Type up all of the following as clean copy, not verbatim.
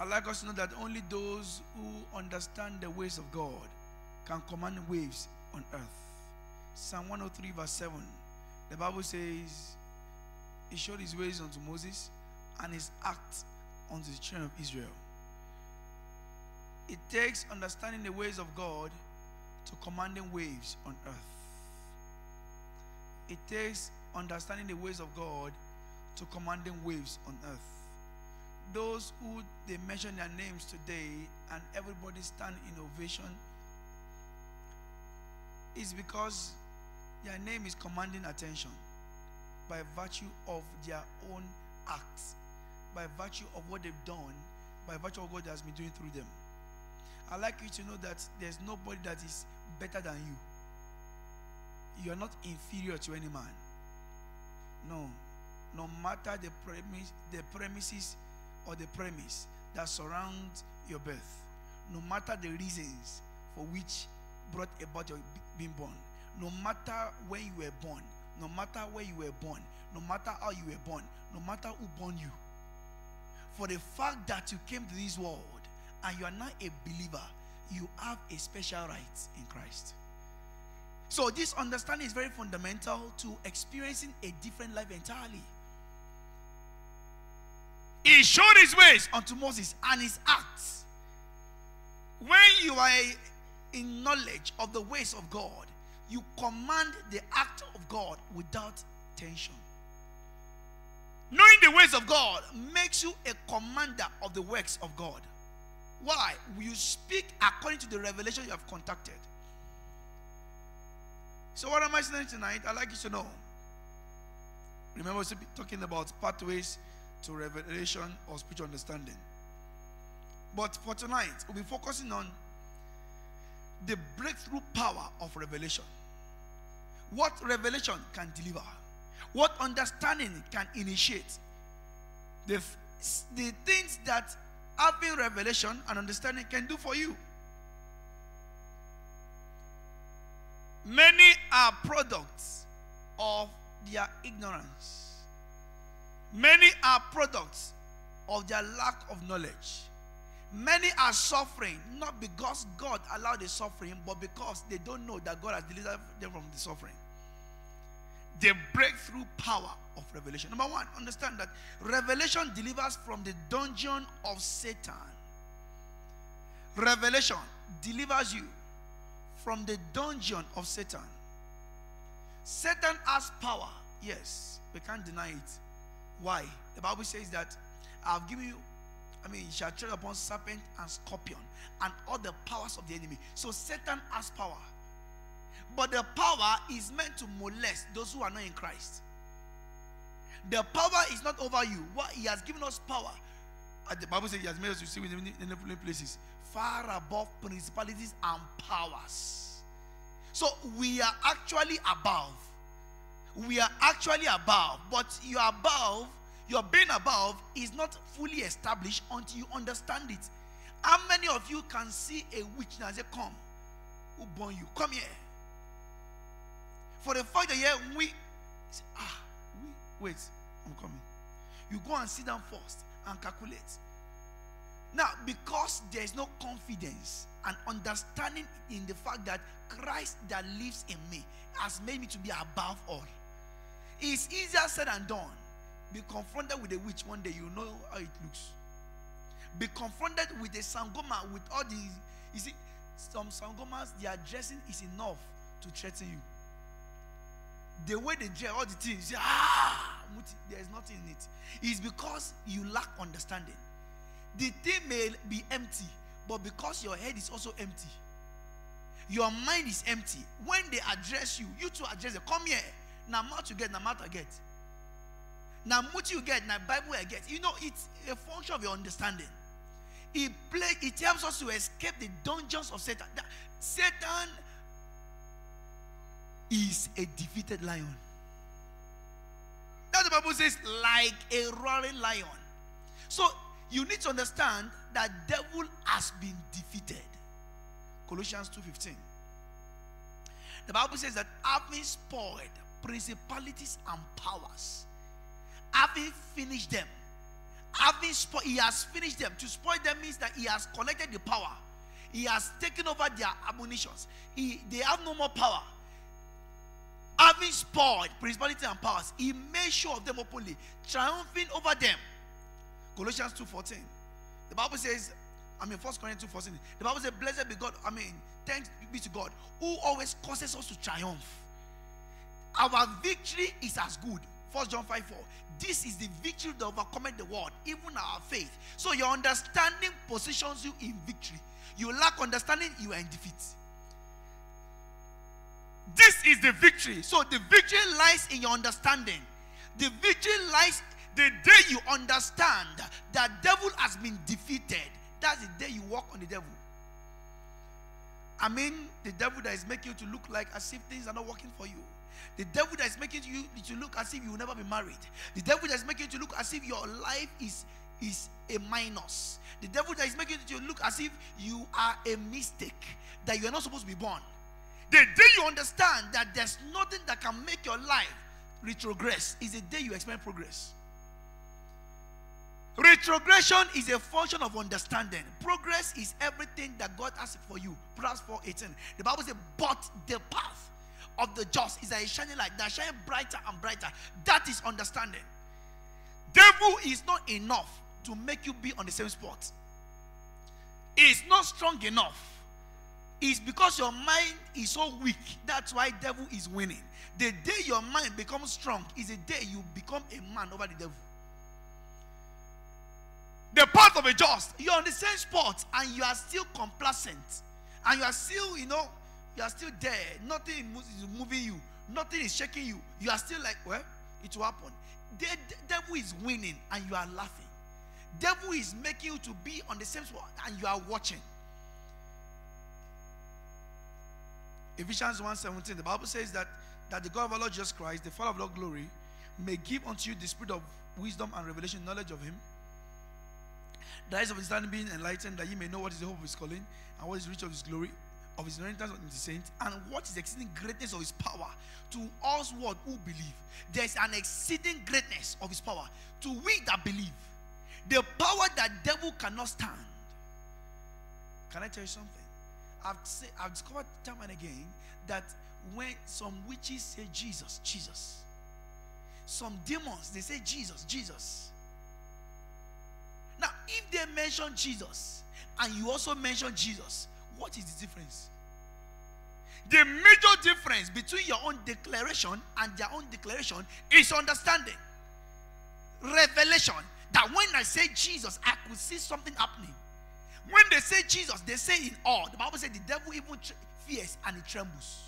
I'd like us to know that only those who understand the ways of God can command waves on earth. Psalm 103 verse 7. The Bible says, He showed His ways unto Moses and His acts unto the children of Israel. It takes understanding the ways of God to commanding waves on earth. It takes understanding the ways of God to commanding waves on earth. Those who they mention their names today and everybody stand in ovation is because their name is commanding attention by virtue of their own acts, by virtue of what they've done, by virtue of what God has been doing through them. I'd like you to know that there's nobody that is better than you. You are not inferior to any man. No. No matter the premises or the premise that surrounds your birth, no matter the reasons for which brought about your being born, no matter when you were born, no matter where you were born, no matter how you were born, no matter who born you, for the fact that you came to this world and you are now a believer, you have a special right in Christ. So this understanding is very fundamental to experiencing a different life entirely. He showed His ways unto Moses and His acts. When you are in knowledge of the ways of God, you command the act of God without tension. Knowing the ways of God makes you a commander of the works of God. Why? You speak according to the revelation you have contacted. So what am I saying tonight? I'd like you to know. Remember, we're talking about pathways to revelation or spiritual understanding. But for tonight, we'll be focusing on the breakthrough power of revelation. What revelation can deliver. What understanding can initiate. The things that having revelation and understanding can do for you. Many are products of their ignorance. Many are products of their lack of knowledge. Many are suffering not because God allowed the suffering, but because they don't know that God has delivered them from the suffering. The breakthrough power of revelation. Number one, understand that revelation delivers from the dungeon of Satan. Revelation delivers you from the dungeon of Satan. Satan has power. Yes, we can't deny it. Why? The Bible says that I've given you, you shall tread upon serpent and scorpion and all the powers of the enemy. So Satan has power. But the power is meant to molest those who are not in Christ. The power is not over you. What He has given us power. The Bible says He has made us to see in the places far above principalities and powers. So we are actually above. We are actually above. But your above, your being above is not fully established until you understand it. How many of you can see a witch and say, come, who born you? Come here. For the fact that wait, I'm coming. You go and sit down first and calculate. Now, because there is no confidence and understanding in the fact that Christ that lives in me has made me to be above all. It's easier said than done. Be confronted with a witch one day, you know how it looks. Be confronted with a sangoma with all these. You see, some sangomas, their dressing is enough to threaten you. The way they dress, all the things, you say, there is nothing in it. It's because you lack understanding. The thing may be empty, but because your head is also empty, your mind is empty. When they address you, you too address them. Come here. Now mouth you get, now mouth I get. Now much you get, now Bible I get. You know, it's a function of your understanding. It helps us to escape the dungeons of Satan. Satan is a defeated lion. Now the Bible says, like a roaring lion. So you need to understand that devil has been defeated. Colossians 2:15. The Bible says that having spoiled principalities and powers, having finished them, he has finished them. To spoil them means that he has collected the power. He has taken over their ammunitions. They have no more power. Having spoiled principalities and powers, he made show of them openly, triumphing over them. Colossians 2:14. The Bible says, 1 Corinthians 2:14. The Bible says, blessed be God, thanks be to God, who always causes us to triumph. Our victory is as good. 1 John 5:4. This is the victory that overcometh the world, even our faith. So your understanding positions you in victory. You lack understanding, you are in defeat. This is the victory. So the victory lies in your understanding. The victory lies the day you understand that devil has been defeated. That's the day you walk on the devil. The devil that is making you to look like as if things are not working for you. The devil that is making you to look as if you will never be married. The devil that is making you to look as if your life is a minus. The devil that is making you to look as if you are a mistake, that you are not supposed to be born. The day you understand that there's nothing that can make your life retrogress is the day you experience progress. Retrogression is a function of understanding. Progress is everything that God has for you. Proverbs 4:18. The Bible says, but the path of the just is a shining light that shines brighter and brighter. That is understanding. Devil is not enough to make you be on the same spot. It's not strong enough. It's because your mind is so weak. That's why devil is winning. The day your mind becomes strong is the day you become a man over the devil. The path of a just, you're on the same spot and you are still complacent. And you are still, you are still there. Nothing is moving you. Nothing is shaking you. You are still like, well, it will happen. The devil is winning and you are laughing. Devil is making you to be on the same spot and you are watching. Ephesians 1:17, the Bible says that the God of our Lord Jesus Christ, the Father of Lord glory, may give unto you the spirit of wisdom and revelation, knowledge of him. The eyes of his understanding being enlightened, that ye may know what is the hope of his calling, and what is the riches of his glory, of his inheritance in the saints, and what is the exceeding greatness of his power to us who believe. There is an exceeding greatness of his power to we that believe. The power that devil cannot stand. Can I tell you something? I've discovered time and again that when some witches say Jesus, Jesus, some demons, they say Jesus, Jesus. Now, if they mention Jesus and you also mention Jesus, what is the difference? The major difference between your own declaration and their own declaration is understanding. Revelation. That when I say Jesus, I could see something happening. When they say Jesus, they say in awe. The Bible says the devil even fears and he trembles.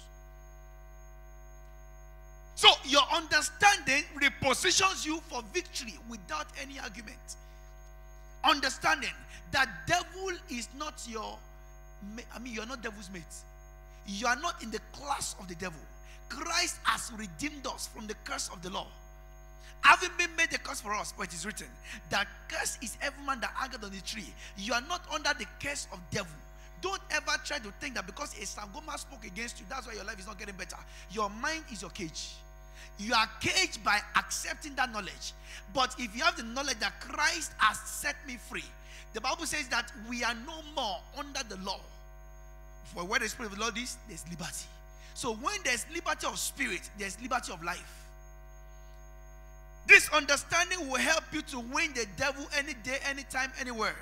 So your understanding repositions you for victory without any argument. Understanding that devil is not you're not devil's mate. You are not in the class of the devil. Christ has redeemed us from the curse of the law, having been made a curse for us, but it is written that curse is every man that hangeth on the tree. You are not under the curse of devil. Don't ever try to think that because a Sangoma spoke against you, that's why your life is not getting better. Your mind is your cage. You are caged by accepting that knowledge. But if you have the knowledge that Christ has set me free, the Bible says that we are no more under the law. For where the Spirit of the Lord is, there's liberty. So when there's liberty of spirit, there's liberty of life. This understanding will help you to win the devil any day, anytime, anywhere.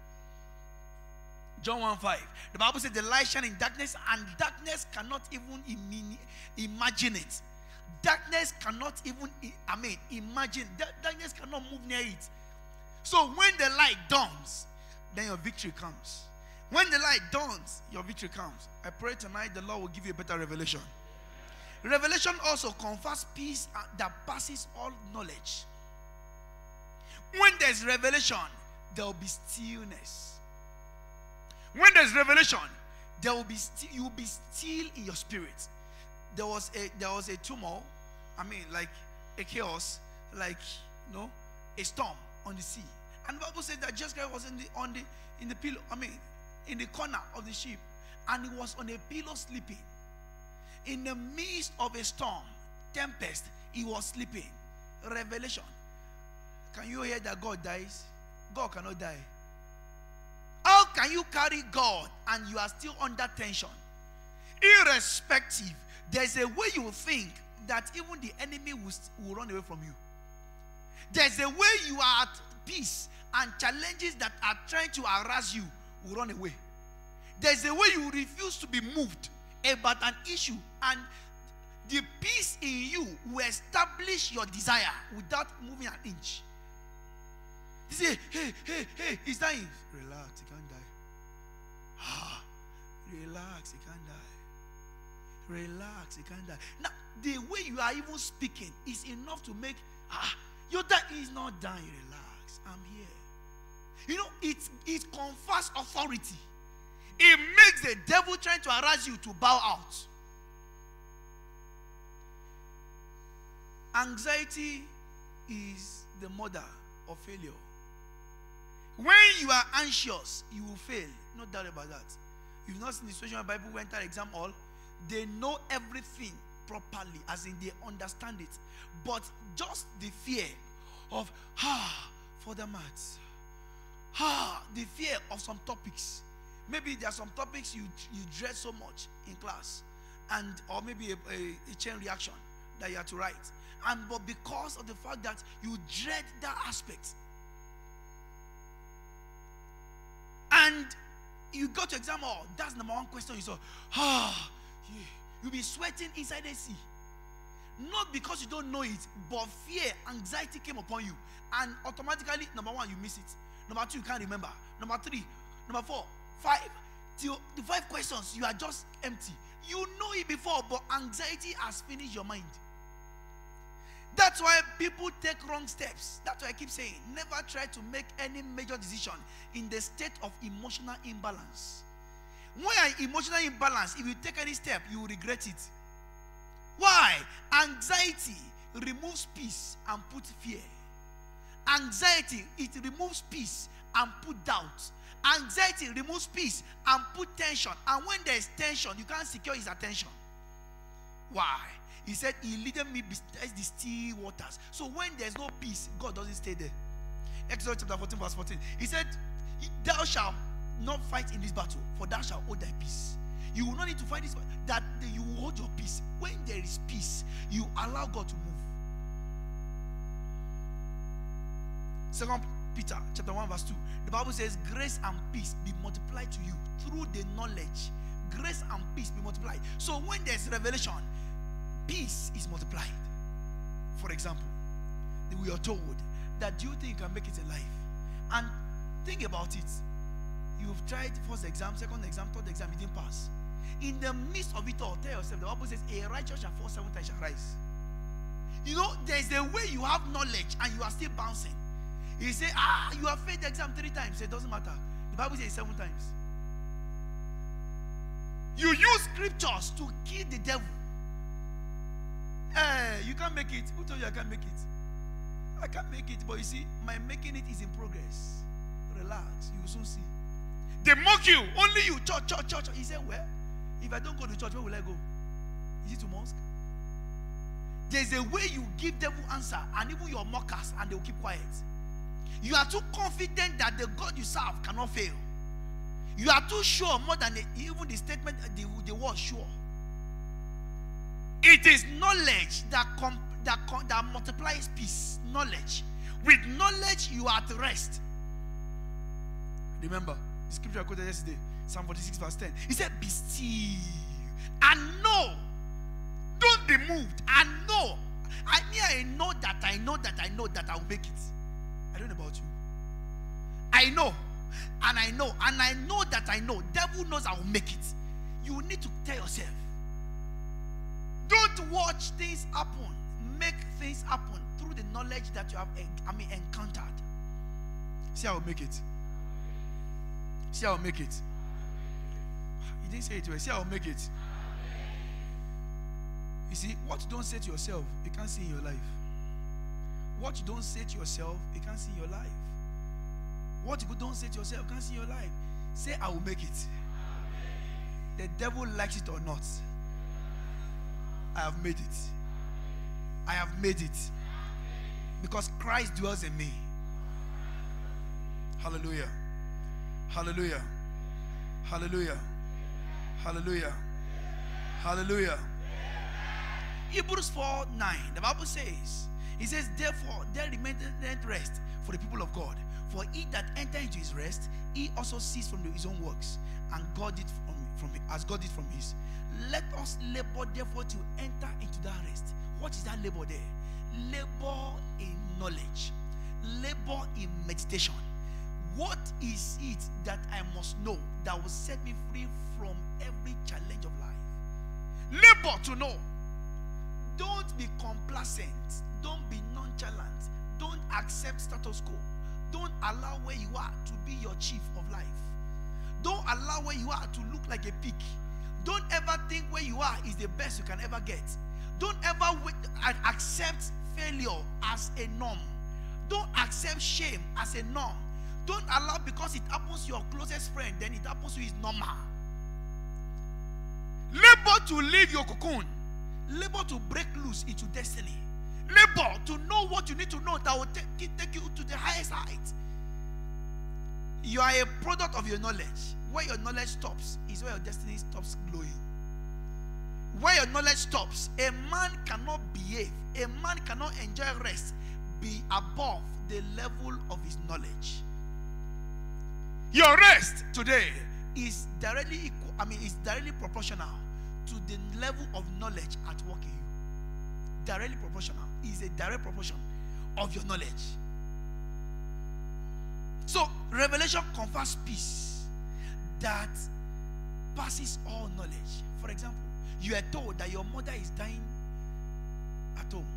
John 1:5. The Bible says the light shines in darkness, and darkness cannot even imagine it. Darkness cannot even imagine. Darkness cannot move near it. So when the light dawns, then your victory comes. When the light dawns, your victory comes. I pray tonight the Lord will give you a better revelation. Revelation also confers peace that passes all knowledge. When there's revelation, there will be stillness. When there's revelation, there will be you will be still in your spirit. There was a tumult, like a chaos, like a storm on the sea. And the Bible says that Jesus Christ was in the pillow, in the corner of the ship, and he was on a pillow sleeping. In the midst of a storm, tempest, he was sleeping. Revelation. Can you hear that God dies? God cannot die. How can you carry God and you are still under tension? Irrespective, there's a way you think that even the enemy will run away from you. There's a way you are at peace and challenges that are trying to harass you will run away. There's a way you refuse to be moved about an issue, and the peace in you will establish your desire without moving an inch. You say, hey, he's dying. Relax, he can't die. Relax, he can't die. Relax, he can't die. Now, the way you are even speaking is enough to make, your dad is not dying. Relax, I'm here. You know, it confers authority. It makes the devil trying to harass you to bow out. Anxiety is the mother of failure. When you are anxious, you will fail. No doubt about that. You've not seen the situation where Bible went to exam hall. They know everything properly, as in they understand it. But just the fear of, for the maths. The fear of some topics. Maybe there are some topics you dread so much in class, or maybe a chain reaction that you have to write. But because of the fact that you dread that aspect, and you go to exam hall, that's number one question you saw. You'll be sweating inside the sea. Not because you don't know it, but fear, anxiety came upon you, and automatically, number one, you miss it. Number two, you can't remember. Number three, number four, 5 till the 5 questions, you are just empty. You know it before, but anxiety has finished your mind. That's why people take wrong steps. That's why I keep saying, never try to make any major decision in the state of emotional imbalance. When you are emotional imbalance, if you take any step, you will regret it. Why? Anxiety removes peace and puts fear. Anxiety, it removes peace and put doubt. Anxiety removes peace and put tension. And when there is tension, you can't secure his attention. Why? He said, he leaded me beside the still waters. So when there's no peace, God doesn't stay there. Exodus chapter 14 verse 14. He said, thou shalt not fight in this battle, for thou shalt hold thy peace. You will not need to fight this battle. That you will hold your peace. When there is peace, you allow God to move. 2 Peter chapter 1 verse 2. The Bible says, grace and peace be multiplied to you through the knowledge. Grace and peace be multiplied. So when there's revelation, peace is multiplied. For example, we are told that, do you think you can make it in life? And think about it. You've tried first exam, second exam, third exam, you didn't pass. In the midst of it all, tell yourself, the Bible says, a righteous shall fall 7 times shall rise. You know, there's a way you have knowledge and you are still bouncing. He say, you have failed the exam 3 times. It doesn't matter. The Bible says 7 times. You use scriptures to kill the devil. You can't make it. Who told you I can't make it? I can't make it, but you see, my making it is in progress. Relax, you will soon see. They mock you. Only you, church. He said, well, if I don't go to church, where will I go? Is it to mosque? There's a way you give devil answer, and even your mockers, and they will keep quiet. You are too confident that the God you serve cannot fail. You are too sure, more than even the statement, the word sure. It is knowledge that multiplies peace. Knowledge. With knowledge, you are at rest. Remember, the scripture I quoted yesterday, Psalm 46 verse 10. He said, be still and know. Don't be moved and know. I know that I know that I will make it. I don't know about you. I know, and I know, and I know that I know. Devil knows I will make it. You need to tell yourself. Don't watch things happen. Make things happen through the knowledge that you have encountered. See, I will make it. See, I will make it. You didn't say it well. See, I will make it. You see, what you don't say to yourself, you can't see in your life. What you don't say to yourself, you can't see in your life. What you don't say to yourself, you can't see in your life. Say, I will make it. The devil likes it or not. I have made it. I have made it. Because Christ dwells in me. Hallelujah. Hallelujah. Hallelujah. Hallelujah. Hallelujah. Hebrews 4:9. The Bible says, it says, therefore, there remaineth rest for the people of God. For he that enter into his rest, he also ceased from his own works, and God did as God did from his. Let us labor therefore to enter into that rest. What is that labor there? Labor in knowledge, labor in meditation. What is it that I must know that will set me free from every challenge of life? Labor to know. Don't be complacent. Don't be nonchalant. Don't accept status quo. Don't allow where you are to be your chief of life. Don't allow where you are to look like a pig. Don't ever think where you are is the best you can ever get. Don't ever accept failure as a norm. Don't accept shame as a norm. Don't allow because it happens to your closest friend, then it happens to you is normal. Labor to leave your cocoon. Labor to break loose into destiny. Labor to know what you need to know that will take you to the highest height. You are a product of your knowledge. Where your knowledge stops is where your destiny stops glowing. Where your knowledge stops, a man cannot behave, a man cannot enjoy rest, be above the level of his knowledge. Your rest today is directly equal, is directly proportional to the level of knowledge at work in you. Directly proportional is a direct proportion of your knowledge. So revelation confers peace that passes all knowledge. For example, you are told that your mother is dying at home.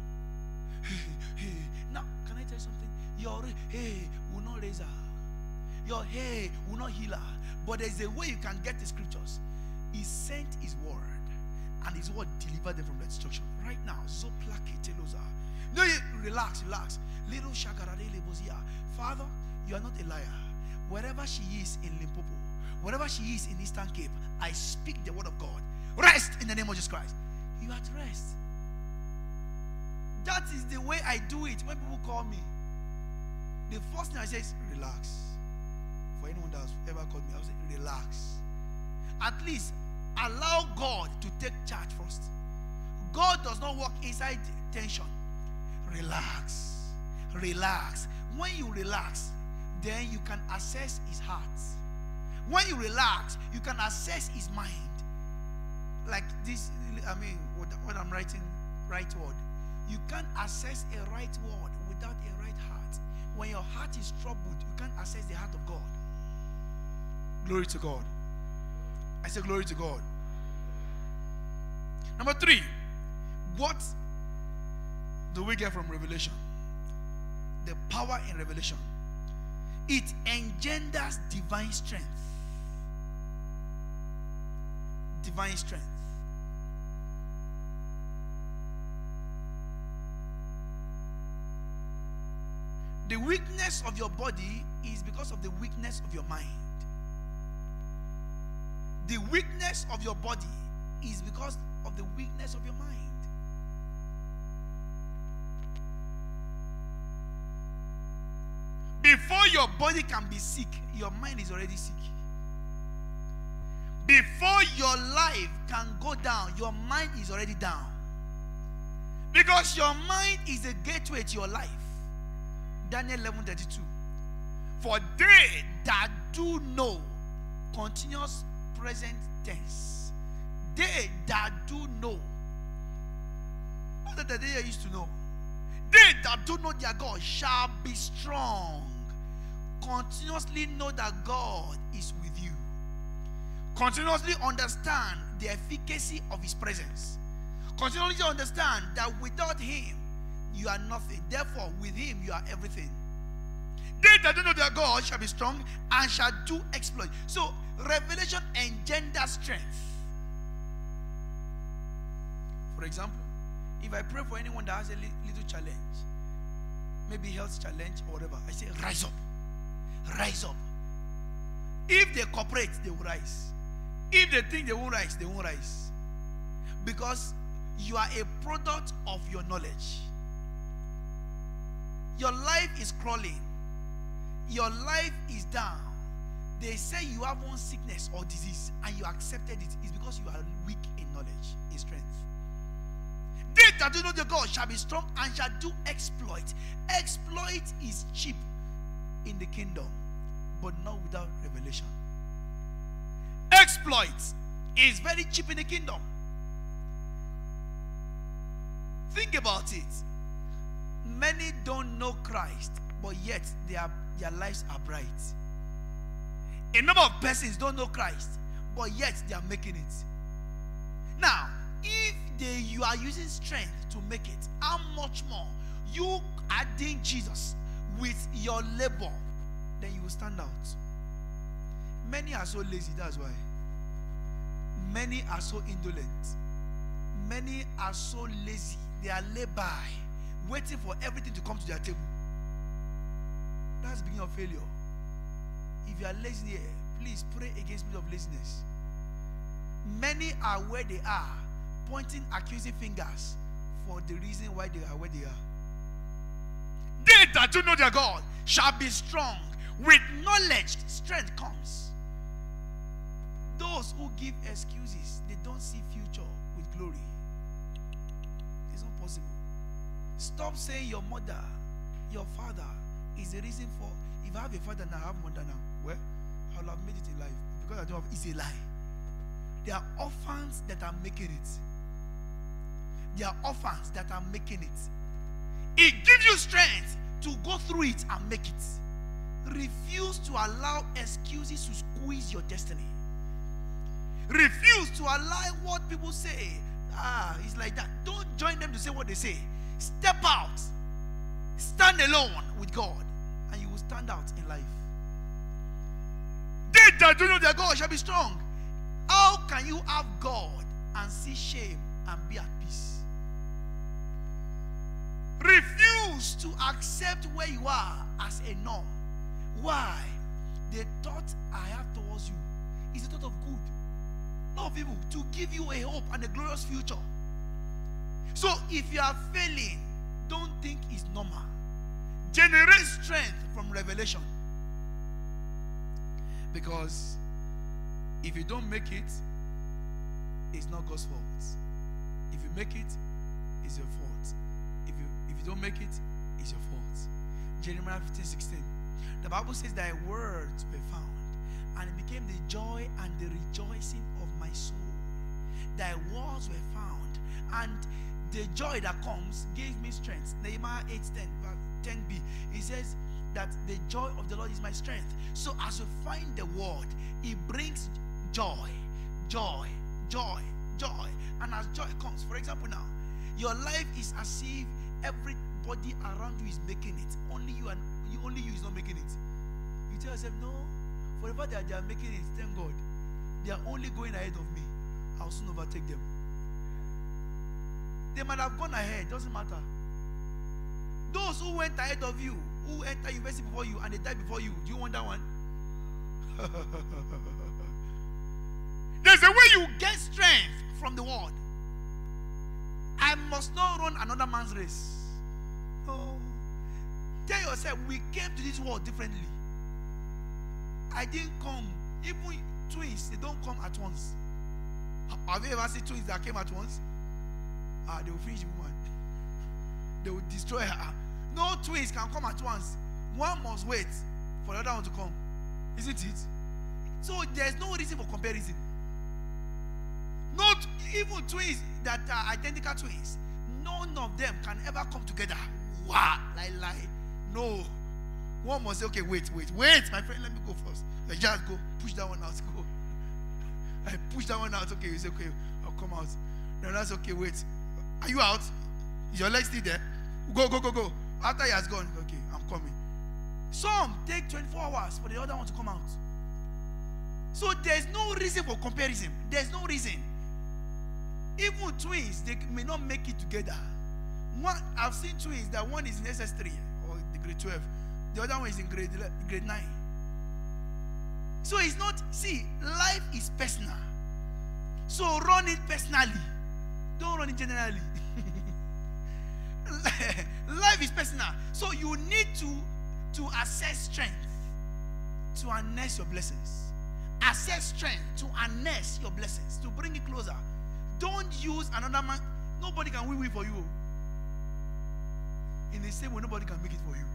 Now, can I tell you something? Your will not raise her. Your will not heal her. But there's a way you can get the scriptures. He sent his word, and his word delivered them from the destruction. Right now, Zoplake Teloza. No, relax. Little Shakarade Lebozia. Father, you are not a liar. Wherever she is in Limpopo, wherever she is in Eastern Cape, I speak the word of God. Rest in the name of Jesus Christ. You are at rest. That is the way I do it when people call me. The first thing I say is relax. For anyone that has ever called me, I will say relax. At least allow God to take charge first. God does not work inside tension. Relax. Relax. When you relax, then you can assess his heart. When you relax, you can assess his mind. Like this, what I'm writing, right word. You can't assess a right word without a right heart. When your heart is troubled, you can't assess the heart of God. Glory to God. I say glory to God. Number 3, what do we get from revelation? The power in revelation. It engenders divine strength. Divine strength. The weakness of your body is because of the weakness of your mind. The weakness of your body is because of the weakness of your mind. Before your body can be sick, your mind is already sick. Before your life can go down, your mind is already down. Because your mind is the gateway to your life. Daniel 11:32. For they that do know, continuous present tense. They that do know. Not that they used to know. They that do know their God shall be strong. Continuously know that God is with you. Continuously understand the efficacy of his presence. Continuously understand that without him, you are nothing. Therefore, with him, you are everything. They that do know their God shall be strong and shall do exploit. So, revelation engenders strength. For example, if I pray for anyone that has a little challenge, maybe health challenge or whatever, I say, rise up. Rise up. If they cooperate, they will rise. If they think they won't rise, they won't rise. Because you are a product of your knowledge. Your life is crawling. your life is down, they say you have one sickness or disease and you accepted it, it's because you are weak in knowledge, in strength. They that do know the God shall be strong and shall do exploit. Exploit is cheap in the kingdom, but not without revelation. Exploit is very cheap in the kingdom. Think about it. Many don't know Christ, but yet their lives are bright. A number of persons don't know Christ, but yet they are making it. Now, if you are using strength to make it, how much more you adding Jesus with your labor, then you will stand out. Many are so lazy, that's why. Many are so indolent. Many are so lazy. They are laid by, waiting for everything to come to their table. That's the beginning of failure. If you are lazy here, please pray against spirit of laziness. Many are where they are, pointing accusing fingers for the reason why they are where they are. They that do know their God shall be strong. With knowledge, strength comes. Those who give excuses, they don't see future with glory. It's not possible. Stop saying your mother, your father is the reason for. If I have a father now, I have a mother now. Well, I'll have made it in life. Because I don't have, it's a lie. There are orphans that are making it. There are orphans that are making it. It gives you strength to go through it and make it. Refuse to allow excuses to squeeze your destiny. Refuse to allow what people say. It's like that. Don't join them to say what they say. Step out. Stand alone with God, and you will stand out in life. They that do know their God shall be strong. How can you have God and see shame and be at peace? Refuse to accept where you are as a norm. Why? The thought I have towards you is a thought of good, not of evil, to give you a hope and a glorious future. So if you are failing, don't think it's normal. Generate strength from revelation. Because if you don't make it, it's not God's fault. If you make it, it's your fault. If you don't make it, it's your fault. Jeremiah 15:16. The Bible says thy words were found, and it became the joy and the rejoicing of my soul. Thy words were found, and the joy that comes gave me strength. Nehemiah 8:10b. It says that the joy of the Lord is my strength. So as you find the word, it brings joy, joy, joy, joy. And as joy comes, for example now, your life is as if everybody around you is making it. Only you is not making it. You tell yourself, no, for the fact that they are making it, thank God. They are only going ahead of me. I'll soon overtake them. They might have gone ahead, doesn't matter. Those who went ahead of you, who entered university before you and they died before you, do you want that one? There's a way you get strength from the word. I must not run another man's race. No. Tell yourself, we came to this world differently. I didn't come. Even twins, they don't come at once. Have you ever seen twins that came at once? They will finish the woman. They will destroy her. No twins can come at once. One must wait for the other one to come. Isn't it? So there's no reason for comparison. Not even twins that are identical twins. None of them can ever come together. Wow, lie. No. One must say, okay, wait, my friend, let me go first. I just go, push that one out, go. I push that one out, okay, you say, okay, I'll come out. No, that's okay, wait. Are you out? Is your leg still there? Go. After he has gone, okay, I'm coming. Some take 24 hours for the other one to come out. So there's no reason for comparison. There's no reason. Even twins, they may not make it together. I've seen twins that one is in SS3 or the grade 12. The other one is in grade 9. So it's not, see, life is personal. So run it personally. Don't run it generally. Life is personal. So you need to assess strength. to harness your blessings. Access strength to harness your blessings, to bring it closer. Don't use another man. Nobody can win for you. In the same way, nobody can make it for you.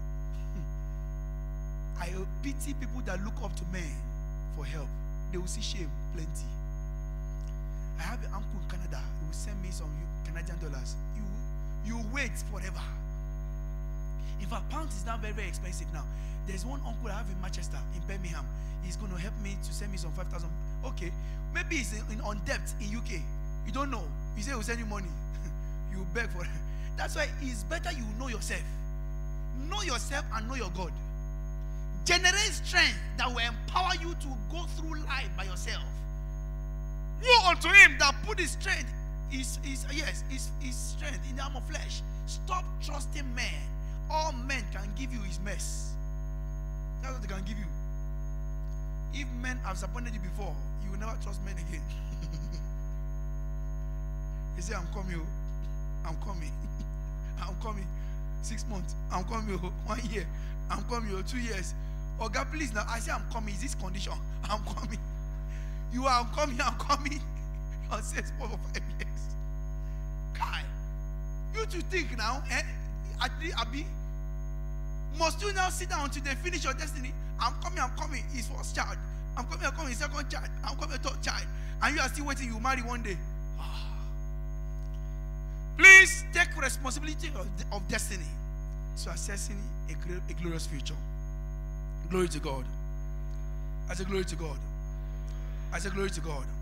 I pity people that look up to men for help. They will see shame plenty. I have an uncle in Canada. He will send me some Canadian dollars. You wait forever. In fact, pounds is now very, very expensive now. There's one uncle I have in Manchester, in Birmingham. He's going to help me to send me some 5,000. Okay, maybe he's on debt in UK. You don't know. He said he'll send you money. You beg for it. That's why it's better you know yourself. Know yourself and know your God. Generate strength that will empower you to go through life by yourself. Woe unto him that put his strength, his strength in the arm of flesh. Stop trusting men. All men can give you his mess. That's what they can give you. If men have disappointed you before, you will never trust men again. He said, I'm coming. I'm coming. I'm coming. 6 months. I'm coming. 1 year. I'm coming. 2 years. Oh God, please now. I say I'm coming. Is this condition? I'm coming. You are coming. I'm coming. I'll say it's 4 or 5 years. Kai, you to think now, Abi, must you now sit down until they finish your destiny? I'm coming. His first child. I'm coming. His second child. I'm coming, third child. And you are still waiting. You marry one day. Please take responsibility of destiny. So accessing a glorious future. Glory to God. I say glory to God. I say glory to God.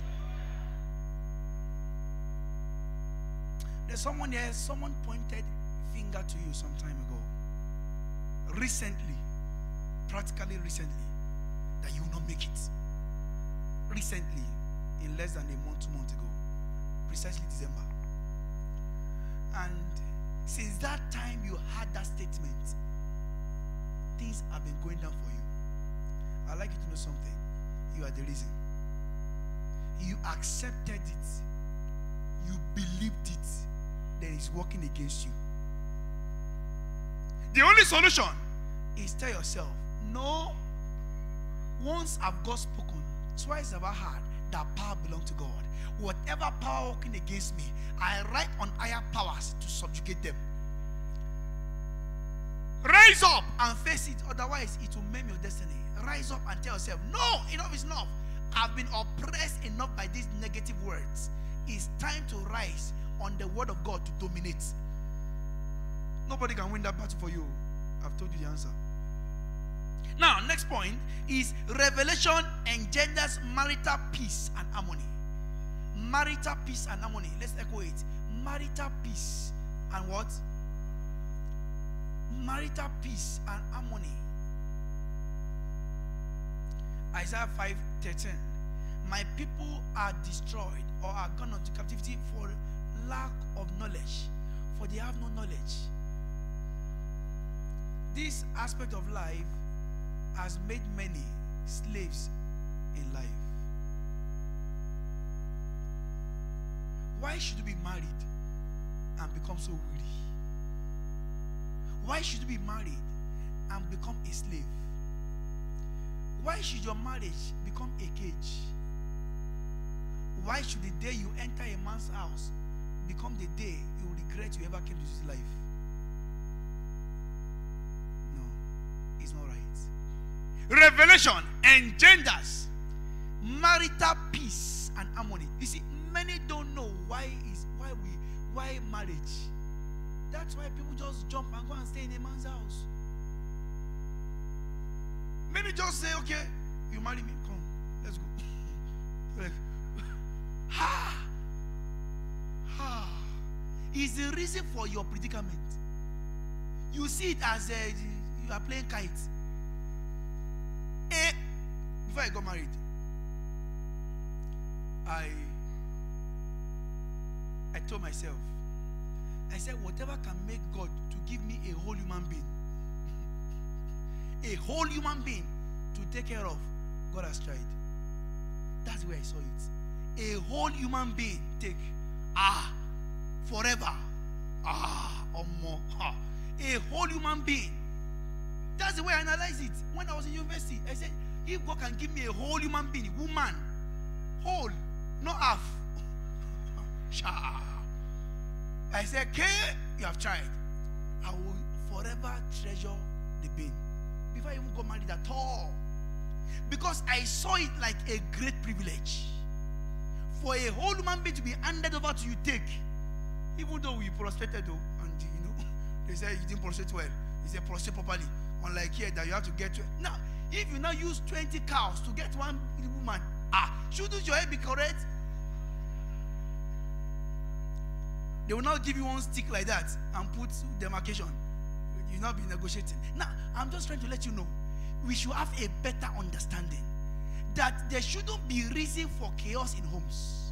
There's someone here, someone pointed finger to you some time ago. Recently, practically recently, that you will not make it. Recently, in less than a month, 2 months ago, precisely December. And since that time you had that statement, things have been going down for you. I'd like you to know something. You are the reason. You accepted it. You believed it. Then it's working against you. The only solution is tell yourself, no, once I've God spoken, twice have I heard that power belongs to God. Whatever power working against me, I write on higher powers to subjugate them. Rise up and face it, otherwise it will maim your destiny. Rise up and tell yourself, no, enough is enough. I've been oppressed enough by these negative words. It's time to rise on the word of God to dominate. Nobody can win that battle for you. I've told you the answer. Now, next point is revelation engenders marital peace and harmony. Marital peace and harmony. Let's echo it. Marital peace and what? Marital peace and harmony. Isaiah 5:13. My people are destroyed or are gone into captivity for lack of knowledge, for they have no knowledge. This aspect of life has made many slaves in life. Why should you be married and become so weary? Why should you be married and become a slave? Why should your marriage become a cage? Why should the day you enter a man's house become the day you regret you ever came to this life? No, it's not right. Revelation engenders marital peace and harmony. You see, many don't know why marriage. That's why people just jump and go and stay in a man's house. Many just say, okay, you marry me, come, let's go. Like, is the reason for your predicament. You see it as you are playing kites. Before I got married, I told myself, I said, whatever can make God to give me a whole human being, a whole human being to take care of, God has tried. That's where I saw it. A whole human being take forever or more. A whole human being. That's That's the way I analyze it. When I was in university, I said, if God can give me a whole human being, woman, whole, not half. I said, okay, you have tried. I will forever treasure the pain before I even got married at all. Because I saw it like a great privilege for a whole human being to be handed over to you, take. Even though we prostrated, though, and they say you didn't prostrate well. They say prostrate properly. Unlike here, that you have to get to. Now, if you now use 20 cows to get one woman, shouldn't your head be correct? They will not give you one stick like that and put demarcation. You'll not be negotiating. Now, I'm just trying to let you know, we should have a better understanding that there shouldn't be reason for chaos in homes.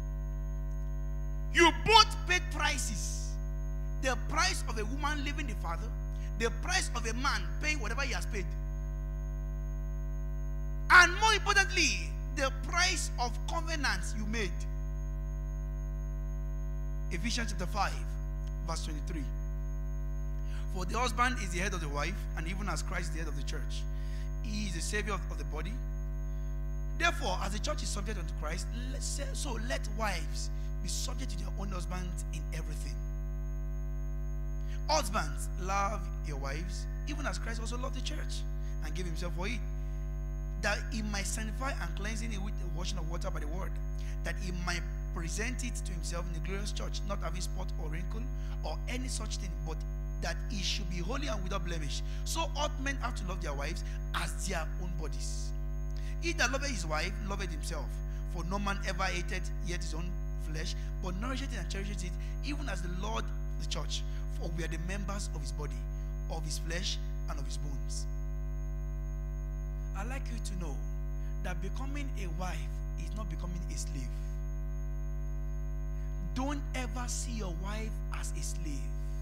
You both paid prices. The price of a woman leaving the father, the price of a man paying whatever he has paid. And more importantly, the price of covenants you made. Ephesians chapter 5, verse 23. For the husband is the head of the wife, and even as Christ is the head of the church. He is the savior of the body. Therefore, as the church is subject unto Christ, so let wives be subject to their own husbands in everything. Husbands, love your wives, even as Christ also loved the church and gave himself for it, that he might sanctify and cleanse it with the washing of water by the word, that he might present it to himself in the glorious church, not having spot or wrinkle or any such thing, but that he should be holy and without blemish. So ought men have to love their wives as their own bodies. He that loveth his wife loveth himself. For no man ever hated yet his own flesh, but nourished it and cherished it, even as the Lord the church. For we are the members of his body, of his flesh and of his bones. I'd like you to know that becoming a wife is not becoming a slave. Don't ever see your wife as a slave.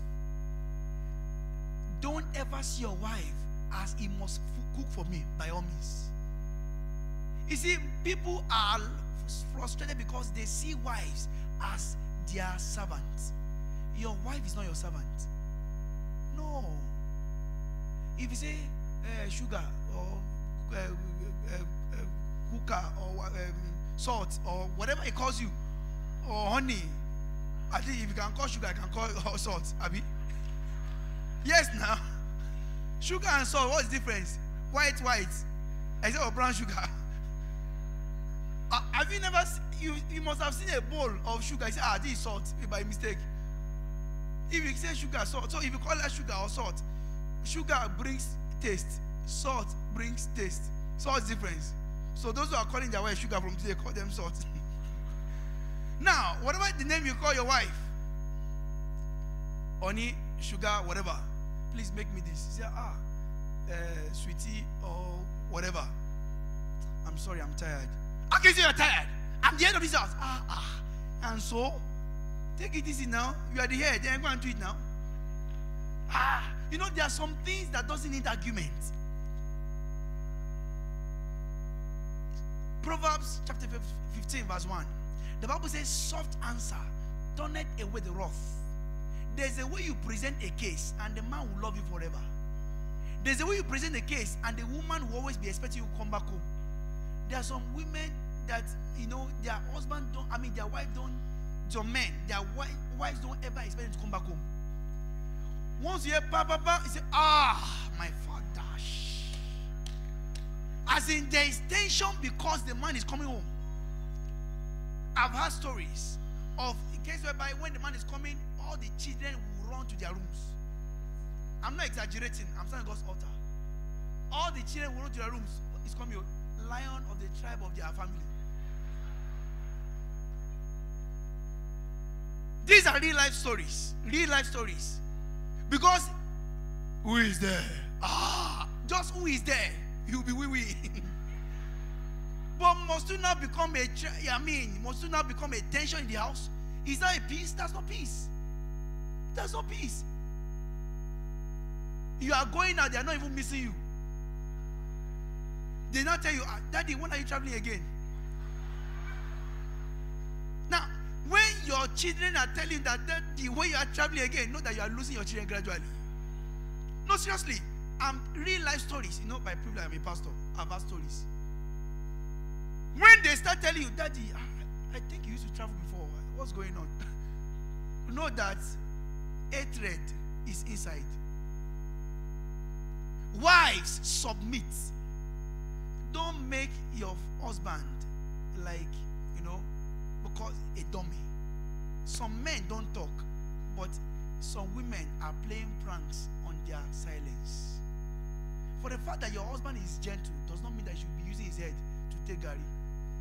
Don't ever see your wife as he must cook for me, by all means. You see, people are frustrated because they see wives as their servants. Your wife is not your servant. No. If you say sugar or cooker or salt or whatever it calls you, or honey, I think if you can call sugar, I can call salt. Abi? Yes, now. Sugar and salt, what's the difference? White, except for brown sugar. Have you never seen, you must have seen a bowl of sugar. You say, this is salt, by mistake. If you say sugar, salt, so if you call that sugar or salt, sugar brings taste, salt brings taste. So what's the difference? So those who are calling their wife sugar from today, call them salt. Now, whatever the name you call your wife, honey, sugar, whatever, please make me this. You say, sweetie or whatever. I'm sorry, I'm tired. How can you say you're tired? I'm the head of this house. And so, take it easy now. You are the head. Then go and do it now. You know, there are some things that doesn't need argument. Proverbs chapter 15 verse 1. The Bible says, soft answer turneth away the wrath. There's a way you present a case and the man will love you forever. There's a way you present a case and the woman will always be expecting you to come back home. There are some women that, you know, their husband don't, their wife don't, some men, their wives don't ever expect them to come back home. Once you hear papa, you say, my father. As in, there is tension because the man is coming home. I've heard stories of a case whereby when the man is coming, all the children will run to their rooms. I'm not exaggerating. I'm saying God's altar. All the children will run to their rooms. It's coming, lion of the tribe of their family. These are real life stories. Real life stories. Because who is there? Just who is there? You'll be wee. But must you not become must you not become a tension in the house? Is that a peace? That's not peace. That's not peace. You are going out, they are not even missing you. They not tell you, Daddy, when are you traveling again? Now, when your children are telling you that Daddy, when you are traveling again, know that you are losing your children gradually. No, seriously. real life stories. You know, by privilege, I'm a pastor. I've had stories. When they start telling you, Daddy, I think you used to travel before. What's going on? Know that a thread is inside. Wives, submit. Don't make your husband like, because a dummy. Some men don't talk, but some women are playing pranks on their silence. For the fact that your husband is gentle does not mean that you should be using his head to take Gary.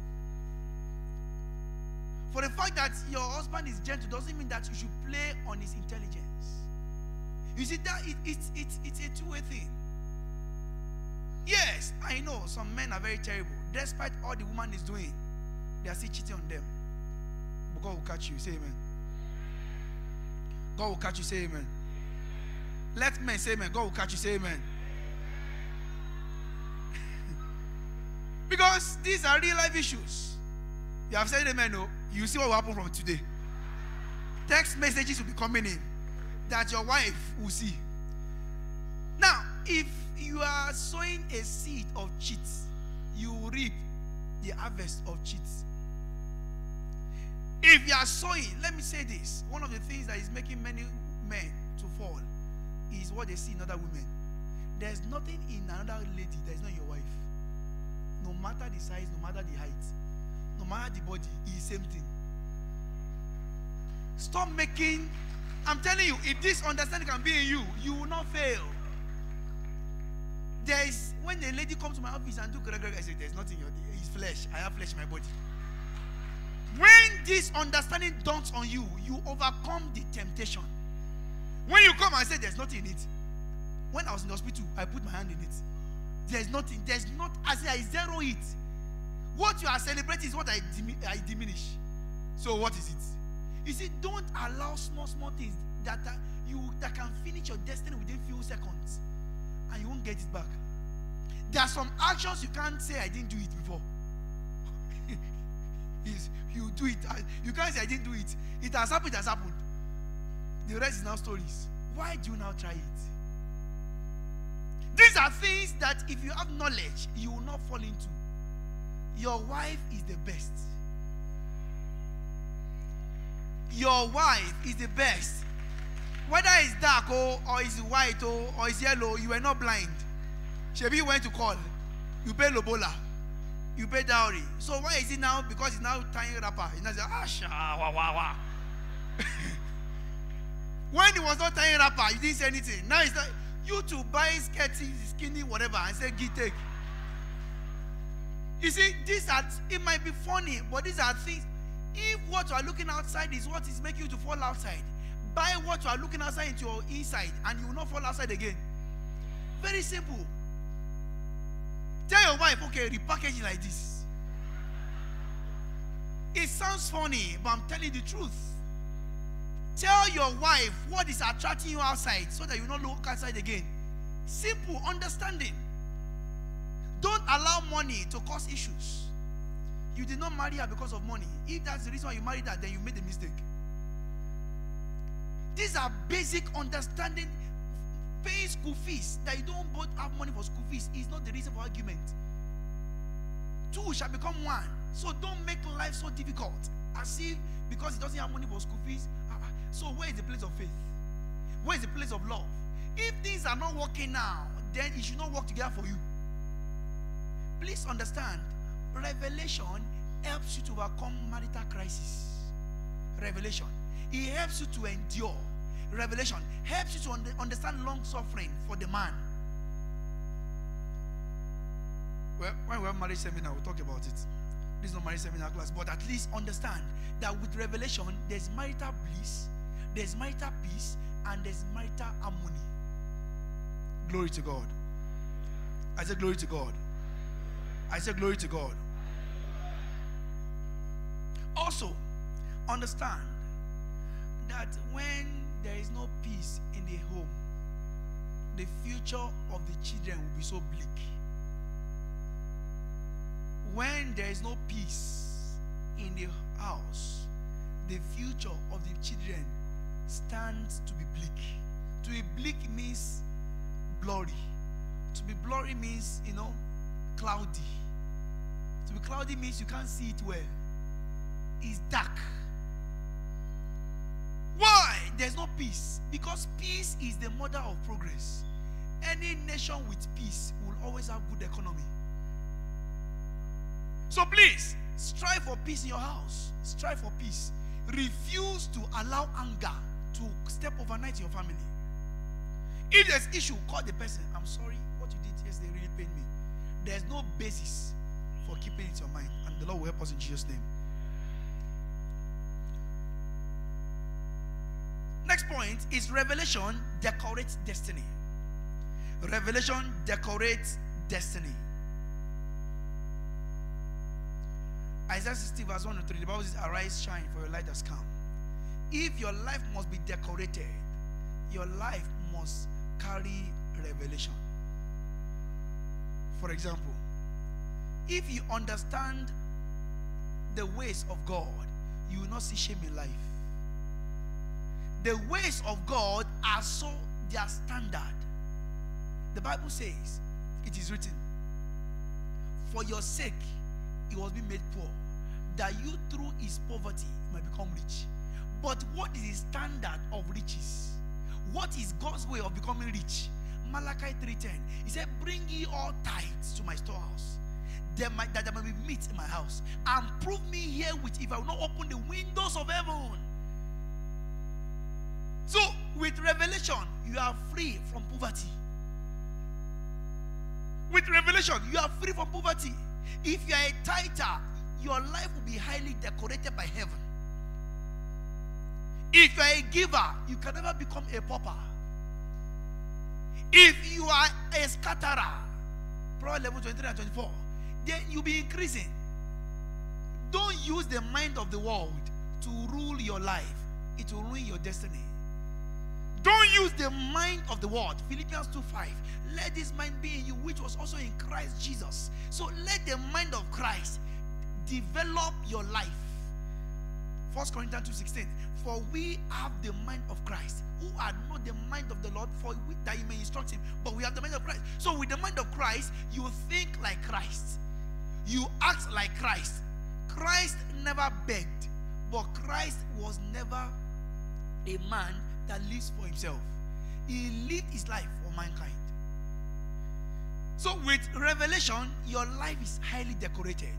For the fact that your husband is gentle doesn't mean that you should play on his intelligence. You see, that it's a two-way thing. Yes, I know some men are very terrible. Despite all the woman is doing, they are still cheating on them. But God will catch you. Say amen. God will catch you. Say amen. Let men say amen. God will catch you. Say amen. Because these are real life issues. You have said amen. No, you see what will happen from today. Text messages will be coming in that your wife will see. Now, if you are sowing a seed of cheats, you will reap the harvest of cheats. If you are sowing, let me say this, one of the things that is making many men to fall is what they see in other women. There's nothing in another lady that is not your wife. No matter the size, no matter the height, no matter the body, it is the same thing. Stop making, I'm telling you, if this understanding can be in you, you will not fail. There is, when a lady comes to my office and do I say, there's nothing in your, it's flesh. I have flesh in my body. When this understanding dawns on you, you overcome the temptation. When you come and say there's nothing in it. When I was in the hospital, I put my hand in it. There's nothing. There's not. I say I zero it. What you are celebrating is what I diminish. So what is it? You see, don't allow small things that can finish your destiny within few seconds, and you won't get it back. There are some actions you can't say I didn't do it before. You do it. You can't say I didn't do it. It has happened. It has happened. The rest is now stories. Why do you now try it? These are things that if you have knowledge, you will not fall into. Your wife is the best. Your wife is the best. Whether it's dark or it's white or it's yellow, you are not blind. Shebi went to call. You pay lobola. You pay dowry. So why is it now? Because it's now tying wrapper. He now says, wah. When he was not tying wrapper, you didn't say anything. Now it's like you to buy skirty, skinny, whatever, and say, take. You see, it might be funny, but these are things. If what you are looking outside is what is making you to fall outside, buy what you are looking outside into your inside, and you will not fall outside again. Very simple. Tell your wife, okay, repackage it like this. It sounds funny, but I'm telling you the truth. Tell your wife what is attracting you outside so that you will not look outside again. Simple understanding. Don't allow money to cause issues. You did not marry her because of money. If that's the reason why you married her, then you made a mistake. These are basic understanding. Paying school fees, that you don't both have money for school fees, is not the reason for argument. Two shall become one. So don't make life so difficult. As if because he doesn't have money for school fees. So where is the place of faith? Where is the place of love? If things are not working now, then it should not work together for you. Please understand, revelation helps you to overcome marital crisis. Revelation. It helps you to endure. Revelation helps you to understand long suffering for the man. Well, when we have marriage seminar, we'll talk about it. This is not marriage seminar class, but at least understand that with revelation, there's marital bliss, there's marital peace, and there's marital harmony. Glory to God. I say glory to God. I say glory to God. Also, understand that when there is no peace in the home, the future of the children will be so bleak. When there is no peace in the house, the future of the children stands to be bleak. To be bleak means blurry. be blurry means, cloudy. To be cloudy means you can't see it well. It's dark. Why? There's no peace. Because peace is the mother of progress. Any nation with peace will always have good economy. So please, strive for peace in your house. Strive for peace. Refuse to allow anger to step overnight in your family. If there's issue, call the person. I'm sorry, what you did yesterday really pained me. There's no basis for keeping it in your mind. And the Lord will help us in Jesus' name. Next point is revelation decorates destiny. Revelation decorates destiny. Isaiah 60 verse 1 to 3, the Bible says, arise, shine, for your light has come. If your life must be decorated, your life must carry revelation. For example, if you understand the ways of God, you will not see shame in life. The ways of God are so, they are standard. The Bible says, it is written, for your sake he was being made poor, that you through his poverty might become rich. But what is the standard of riches? What is God's way of becoming rich? Malachi 3:10. He said, bring ye all tithes to my storehouse, that there might be meat in my house, and prove me herewith if I will not open the windows of heaven. So with revelation, you are free from poverty. With revelation, you are free from poverty. If you are a tither, your life will be highly decorated by heaven. If you are a giver, you can never become a pauper. If you are a scatterer, Proverbs 11:23 and 24, then you'll be increasing. Don't use the mind of the world to rule your life. It will ruin your destiny. Don't use the mind of the world. Philippians 2:5. Let this mind be in you, which was also in Christ Jesus. So let the mind of Christ develop your life. 1 Corinthians 2:16. For we have the mind of Christ, who are not the mind of the Lord, for that you may instruct him. But we have the mind of Christ. So with the mind of Christ, you think like Christ. You act like Christ. Christ never begged, but Christ was never a man that lives for himself. He lived his life for mankind. So with revelation, your life is highly decorated.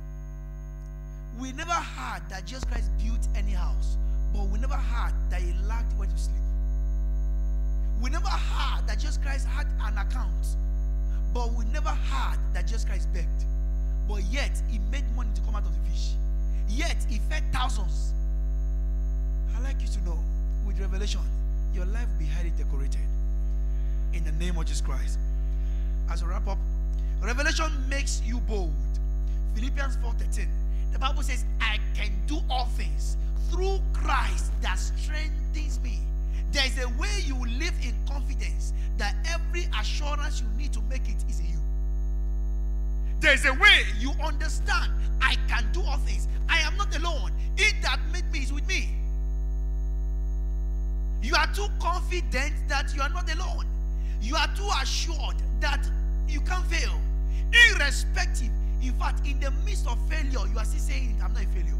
We never heard that Jesus Christ built any house, but we never heard that he lacked where to sleep. We never heard that Jesus Christ had an account, but we never heard that Jesus Christ begged. But yet he made money to come out of the fish. Yet he fed thousands. I'd like you to know, with revelation, your life will be highly decorated. In the name of Jesus Christ. As we wrap up, revelation makes you bold. Philippians 4:13. The Bible says, I can do all things through Christ that strengthens me. There is a way you live in confidence that every assurance you need to make it is in you. There is a way you understand, I can do all things. I am not alone. He that made me is with me. You are too confident that you are not alone. You are too assured that you can't fail. Irrespective. In fact, in the midst of failure, you are still saying, I'm not a failure.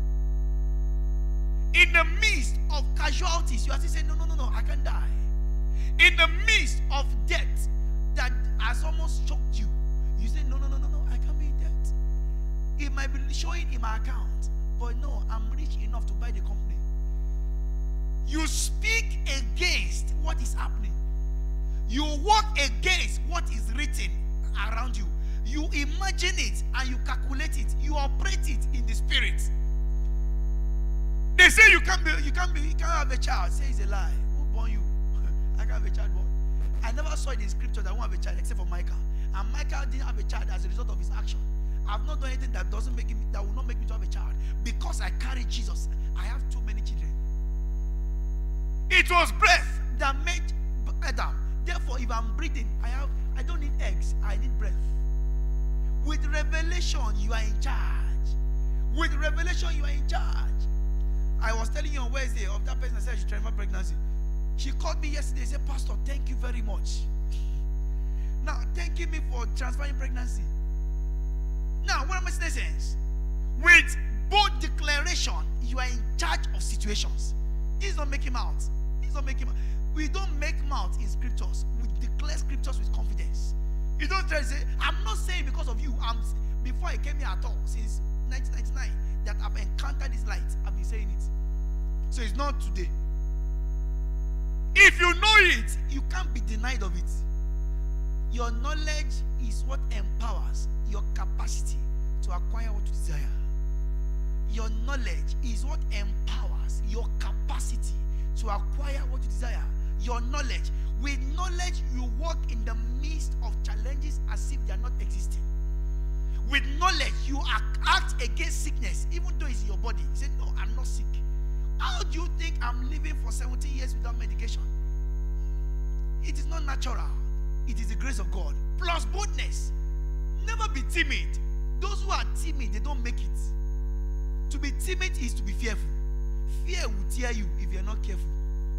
In the midst of casualties, you are still saying, no, I can't die. In the midst of debt that has almost choked you, you say, no, I can't be in debt. It might be showing in my account, but no, I'm rich enough to buy the company. You speak against what is happening. You walk against what is written around you. You imagine it and you calculate it. You operate it in the spirit. They say you can't have a child. Say it's a lie. Who born you? I can't have a child. What? I never saw it in scripture that I won't have a child except for Micah. And Micah didn't have a child as a result of his action. I've not done anything that will not make me to have a child. Because I carry Jesus, I have too many children. It was breath that made Adam. Therefore, if I'm breathing, I don't need eggs. I need breath. With revelation, you are in charge. With revelation, you are in charge. I was telling you on Wednesday of that person that said she transferred pregnancy. She called me yesterday and said, Pastor, thank you very much. Now, thank making me for transferring pregnancy. Now, what am I saying? With bold declaration, you are in charge of situations. He's not making mouth. He's not making mouth. We don't make mouth in scriptures. We declare scriptures with confidence. You don't try to say, I'm not saying because of you. Before I came here at all, since 1999, that I've encountered this light. I've been saying it. So it's not today. If you know it, you can't be denied of it. Your knowledge is what empowers your capacity to acquire what you desire. Your knowledge is what empowers your capacity to acquire what you desire. Your knowledge. With knowledge, you walk in the midst of challenges as if they are not existing. With knowledge, you act against sickness, even though it's in your body. You say, no, I'm not sick. How do you think I'm living for 17 years without medication? It is not natural. It is the grace of God. Plus boldness. Never be timid. Those who are timid, they don't make it. To be timid is to be fearful. Fear will tear you if you're not careful.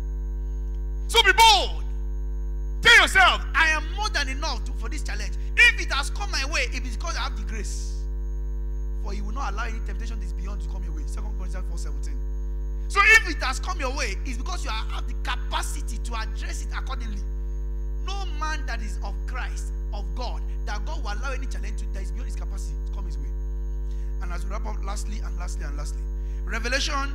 So be bold. Tell yourself, I am more than enough for this challenge. If it has come my way, it is because I have the grace. For you will not allow any temptation that is beyond to come your way. 2 Corinthians 4:17. So if it has come your way, it's because you have the capacity to address it accordingly. No man that is of Christ, of God, that God will allow any challenge that is beyond his capacity to come his way. And as we wrap up, lastly, revelation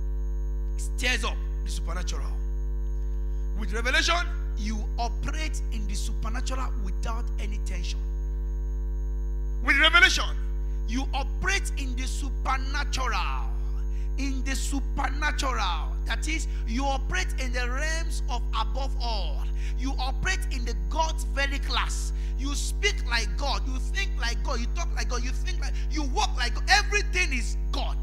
stirs up the supernatural. With revelation, you operate in the supernatural without any tension. With revelation, you operate in the supernatural. In the supernatural. That is, you operate in the realms of above all. You operate in the God's very class. You speak like God. You think like God. You talk like God. You think like, you walk like God. Everything is God.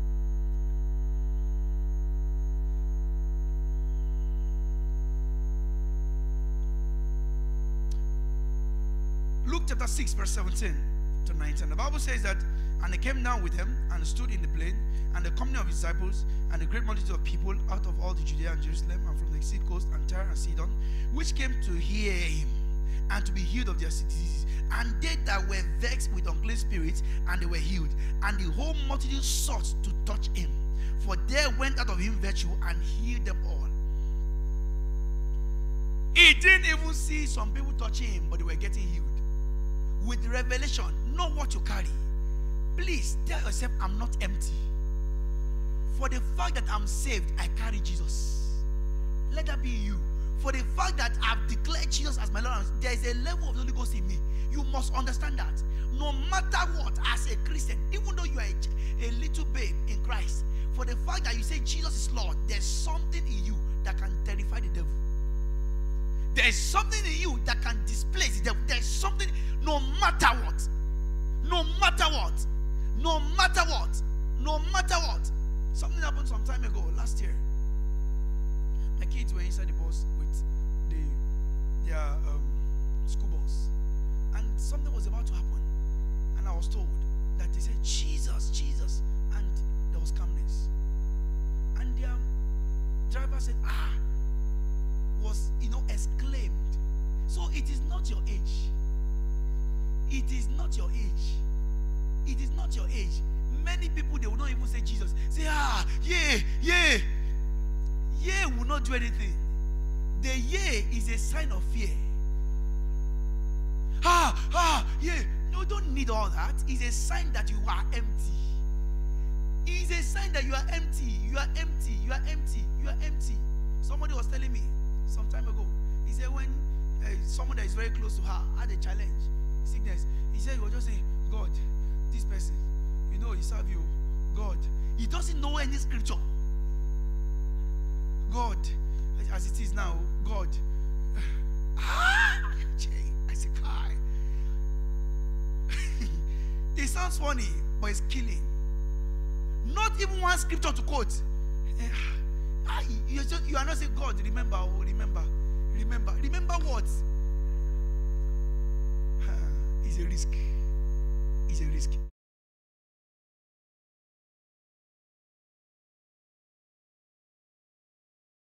Luke chapter 6 verse 17 to 19. The Bible says that, and they came down with him and stood in the plain, and the company of his disciples, and a great multitude of people out of all the Judea and Jerusalem, and from the sea coast, and Tyre and Sidon, which came to hear him, and to be healed of their diseases. And they that were vexed with unclean spirits, and they were healed. And the whole multitude sought to touch him, for there went out of him virtue, and healed them all. He didn't even see some people touching him, but they were getting healed. With revelation, know what you carry. Please tell yourself, I'm not empty. For the fact that I'm saved, I carry Jesus. Let that be you. For the fact that I've declared Jesus as my Lord, there is a level of the Holy Ghost in me. You must understand that. No matter what, as a Christian, even though you are a little babe in Christ, for the fact that you say Jesus is Lord, there's something in you that can terrify the devil. There is something in you that can displace the devil. There is something, no matter what. No matter what. No matter what. No matter what. Something happened some time ago, last year. My kids were inside the bus with their school bus. And something was about to happen. And I was told that they said, Jesus, Jesus. And there was calmness. And their driver said, was, exclaimed. So it is not your age. It is not your age. It is not your age. Many people, they will not even say Jesus. Say, yeah will not do anything. The yeah is a sign of fear. Yeah. No, don't need all that. It's a sign that you are empty. It's a sign that you are empty. You are empty. You are empty. You are empty. Somebody was telling me some time ago. He said when someone that is very close to her had a challenge, sickness, he said he was just saying, God, this person, he serve you. God. He doesn't know any scripture. God, as it is now, God. I said, Kai. It sounds funny, but it's killing. Not even one scripture to quote. You are not saying, God, remember what? It's a risk. It's a risk.